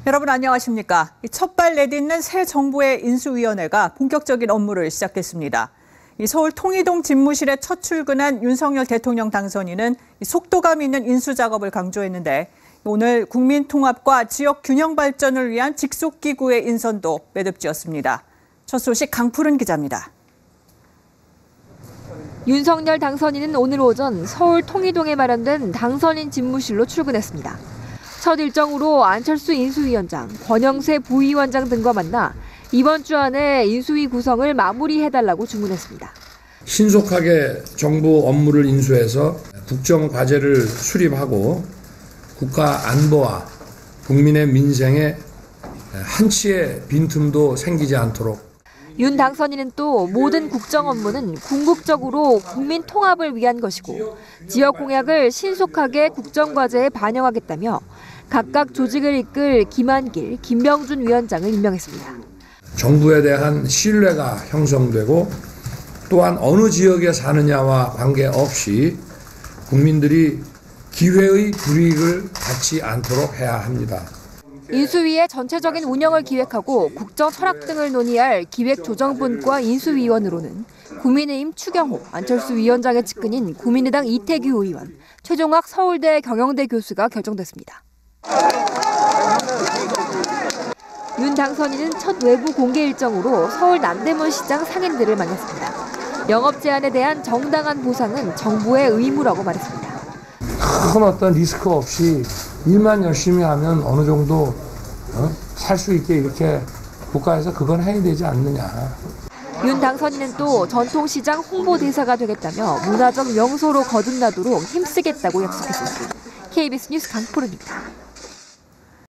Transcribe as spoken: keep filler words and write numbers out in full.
여러분 안녕하십니까? 첫발 내딛는 새 정부의 인수위원회가 본격적인 업무를 시작했습니다. 서울 통이동 집무실에 첫 출근한 윤석열 대통령 당선인은 속도감 있는 인수 작업을 강조했는데 오늘 국민 통합과 지역 균형 발전을 위한 직속기구의 인선도 매듭지었습니다. 첫 소식 강푸른 기자입니다. 윤석열 당선인은 오늘 오전 서울 통이동에 마련된 당선인 집무실로 출근했습니다. 첫 일정으로 안철수 인수위원장, 권영세 부위원장 등과 만나 이번 주 안에 인수위 구성을 마무리해달라고 주문했습니다. 신속하게 정부 업무를 인수해서 국정 과제를 수립하고 국가 안보와 국민의 민생에 한치의 빈틈도 생기지 않도록. 윤 당선인은 또 모든 국정 업무는 궁극적으로 국민 통합을 위한 것이고 지역 공약을 신속하게 국정 과제에 반영하겠다며 각각 조직을 이끌 김한길, 김병준 위원장을 임명했습니다. 정부에 대한 신뢰가 형성되고 또한 어느 지역에 사느냐와 관계없이 국민들이 기회의 불이익을 받지 않도록 해야 합니다. 인수위의 전체적인 운영을 기획하고 국정 철학 등을 논의할 기획조정본과 인수위원으로는 국민의힘 추경호, 안철수 위원장의 측근인 국민의당 이태규 의원, 최종학 서울대 경영대 교수가 결정됐습니다. 윤 당선인은 첫 외부 공개 일정으로 서울 남대문 시장 상인들을 만났습니다. 영업 제한에 대한 정당한 보상은 정부의 의무라고 말했습니다. 큰 어떤 리스크 없이 일만 열심히 하면 어느 정도 어? 살 수 있게 이렇게 국가에서 그건 해야 되지 않느냐. 윤 당선인은 또 전통시장 홍보대사가 되겠다며 문화적 명소로 거듭나도록 힘쓰겠다고 약속했습니다. 케이비에스 뉴스 강포르입니다.